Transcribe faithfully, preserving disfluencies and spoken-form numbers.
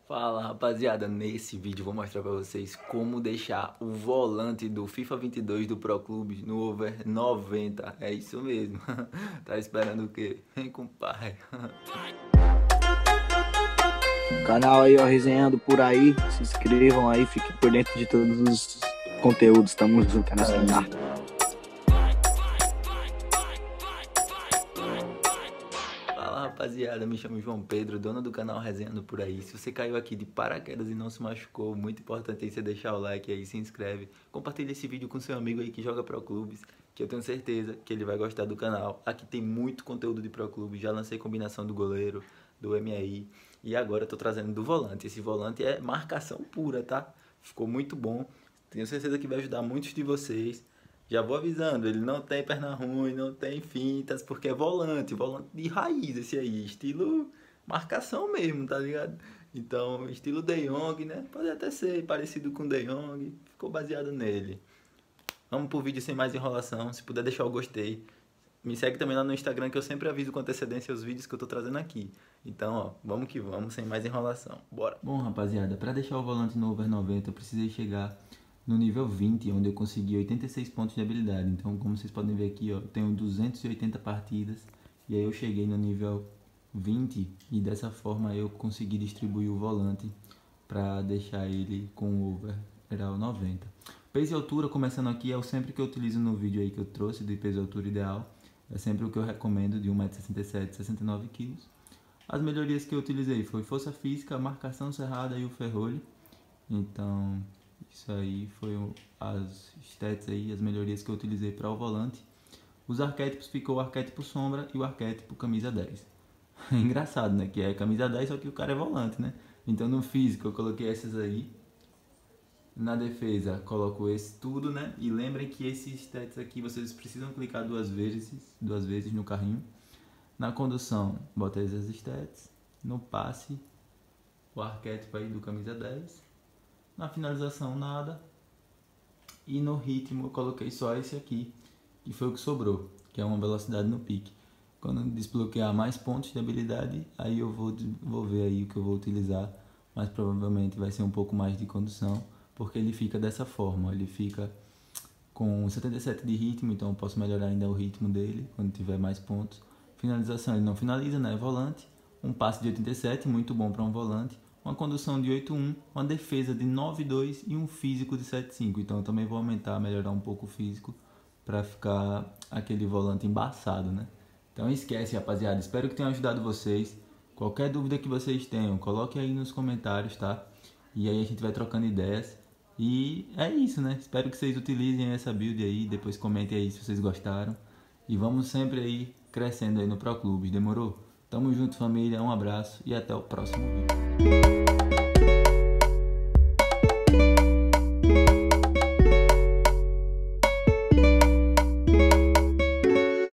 Fala rapaziada, nesse vídeo vou mostrar pra vocês como deixar o volante do FIFA vinte e dois do Pro Clubes no over noventa. É isso mesmo. Tá esperando o quê? Vem com o pai. Canal aí, ó, resenhando por aí. Se inscrevam aí, fiquem por dentro de todos os conteúdos. Tamo junto nessa arte. Fala rapaziada, me chamo João Pedro, dono do canal Resenhando Por Aí. Se você caiu aqui de paraquedas e não se machucou, muito importante aí você deixar o like aí, se inscreve. Compartilha esse vídeo com seu amigo aí que joga Pro Clubes, que eu tenho certeza que ele vai gostar do canal. Aqui tem muito conteúdo de Pro Clubes, já lancei combinação do goleiro, do M I e agora eu tô trazendo do volante. Esse volante é marcação pura, tá? Ficou muito bom, tenho certeza que vai ajudar muitos de vocês. Já vou avisando, ele não tem perna ruim, não tem fintas, porque é volante, volante de raiz esse aí, estilo marcação mesmo, tá ligado? Então, estilo De Jong, né? Pode até ser parecido com De Jong, ficou baseado nele. Vamos pro vídeo sem mais enrolação, se puder deixar o gostei. Me segue também lá no Instagram que eu sempre aviso com antecedência os vídeos que eu tô trazendo aqui. Então, ó, vamos que vamos, sem mais enrolação. Bora! Bom, rapaziada, pra deixar o volante no over noventa eu precisei chegar no nível vinte, onde eu consegui oitenta e seis pontos de habilidade. Então, como vocês podem ver aqui, ó, eu tenho duzentas e oitenta partidas. E aí eu cheguei no nível vinte e dessa forma eu consegui distribuir o volante para deixar ele com o overall noventa. Peso e altura, começando aqui, é o sempre que eu utilizo no vídeo aí que eu trouxe de peso e altura ideal. É sempre o que eu recomendo, de um metro e sessenta e sete, sessenta e nove quilos. As melhorias que eu utilizei foi força física, marcação cerrada e o ferrolho. Então, isso aí foi as stats aí, as melhorias que eu utilizei para o volante. Os arquétipos ficou o arquétipo sombra e o arquétipo camisa dez. Engraçado, né? Que é camisa dez, só que o cara é volante, né? Então no físico eu coloquei essas aí. Na defesa coloco esse tudo, né? E lembrem que esses stats aqui vocês precisam clicar duas vezes, duas vezes no carrinho. Na condução, bota essas stats. No passe, o arquétipo aí do camisa dez. Na finalização, nada. E no ritmo eu coloquei só esse aqui, que foi o que sobrou, que é uma velocidade no pique. Quando desbloquear mais pontos de habilidade, aí eu vou, vou ver aí o que eu vou utilizar, mas provavelmente vai ser um pouco mais de condução, porque ele fica dessa forma, ele fica com setenta e sete de ritmo, então eu posso melhorar ainda o ritmo dele quando tiver mais pontos. Finalização, ele não finaliza, né? É volante. Um passe de oitenta e sete, muito bom para um volante. Uma condução de oito um, uma defesa de nove dois e um físico de sete cinco. Então eu também vou aumentar, melhorar um pouco o físico para ficar aquele volante embaçado, né? Então esquece, rapaziada. Espero que tenha ajudado vocês. Qualquer dúvida que vocês tenham, coloque aí nos comentários, tá? E aí a gente vai trocando ideias. E é isso, né? Espero que vocês utilizem essa build aí. Depois comentem aí se vocês gostaram. E vamos sempre aí crescendo aí no Pro Clubes. Demorou? Tamo junto, família. Um abraço e até o próximo vídeo.